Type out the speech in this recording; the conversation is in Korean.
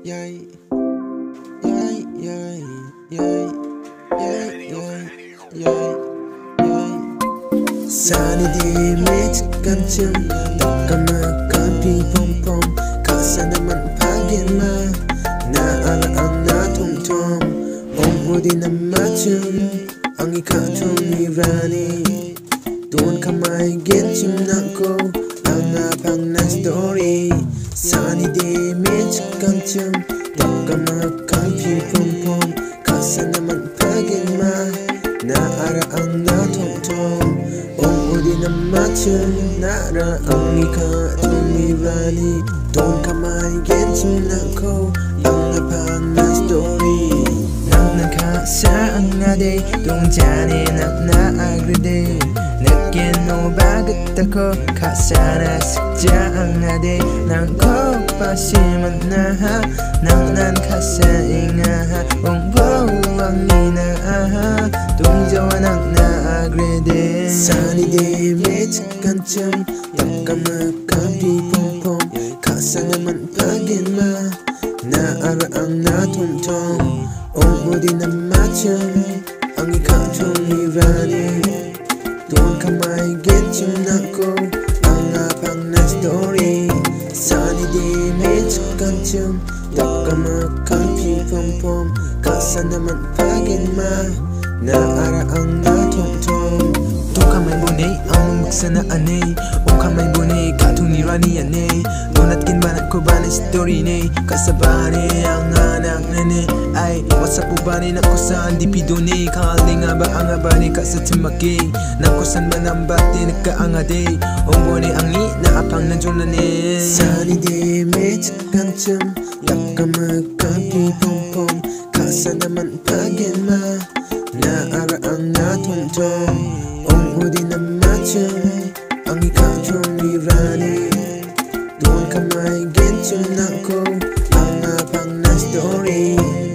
Yay, yay, yay, yay, yay, yay, yay, yay. Sunny day, 매직감쯤 따끔한 비봄봄 가사 나만 파괴마 나 알아 ang natumtum Ongudi na machum ang ikatumira니 Doon ka maigit simnako ang apang na story Sunny day, 매직감쯤 따끔한 비봄봄 가사 naman 파괴마 나 알아 ang natumtum Ongudi na machum nara ang ikatumira니 Doon ka maigit simnako ang apang na story 넌 가사안가대 동자네 나아그리대 늦게 노바긋다고 가사나 숙자안가대 난 kopasiman naha 난 가사잉아하 옹보왕이나아하 동자와 나아그리대 Sunny day 매직간쯤 따끔한 비봄봄 가사 naman pagima na ara ang natumtum Ongudi na machum ang ikatumira니 Doon ka maigit simnako ang apang na story Sunny day 매직간쯤 따끔한 비봄봄 가사 naman pagima na ara ang natumtum Doon ka may bunay ang magsanaan Kung ka may bunay katumira니 Donat kinbanan ko ba na story kasabani ang anak nene ay wasa po ba rin ako saan di pidone Kali nga ba ang abani ka sa timaki Nakusan man ang bati nagkaangade Ongone ang inaapang na junane Sunny day 매직간쯤 따끔한 비봄봄 가사 naman pagima na ara ang natumtum Ongudi na machum ang ikatumira니 Doon ka maigit simnako ang apang na story